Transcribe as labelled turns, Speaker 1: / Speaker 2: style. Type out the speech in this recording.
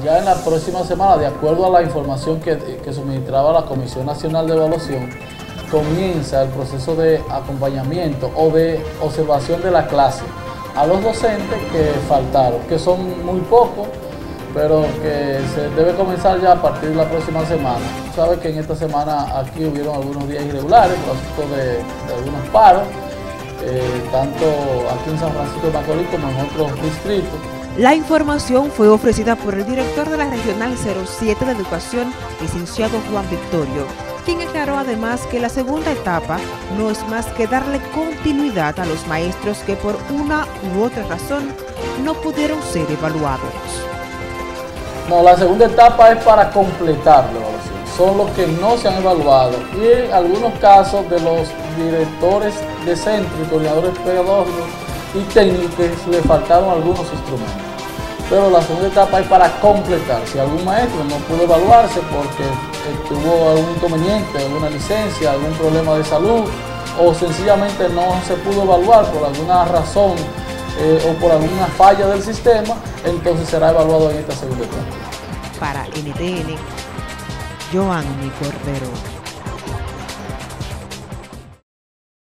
Speaker 1: ya en la próxima semana, de acuerdo a la información que suministraba la Comisión Nacional de Evaluación, comienza el proceso de acompañamiento o de observación de la clase a los docentes que faltaron, que son muy pocos, pero que se debe comenzar ya a partir de la próxima semana. Sabes que en esta semana aquí hubieron algunos días irregulares por asunto de algunos paros, tanto aquí en San Francisco de Macorís como en otros distritos.
Speaker 2: La información fue ofrecida por el director de la Regional 07 de Educación, licenciado Juan Victorio, quien aclaró además que la segunda etapa no es más que darle continuidad a los maestros que por una u otra razón no pudieron ser evaluados.
Speaker 1: No, la segunda etapa es para completar la evaluación. Son los que no se han evaluado y en algunos casos de los directores de centro y coordinadores pedagógicos y técnicos le faltaron algunos instrumentos. Pero la segunda etapa es para completar. Si algún maestro no pudo evaluarse porque tuvo algún inconveniente, alguna licencia, algún problema de salud o sencillamente no se pudo evaluar por alguna razón o por alguna falla del sistema, entonces será evaluado en esta segunda etapa.
Speaker 2: Para NTN, Joanny Cordero.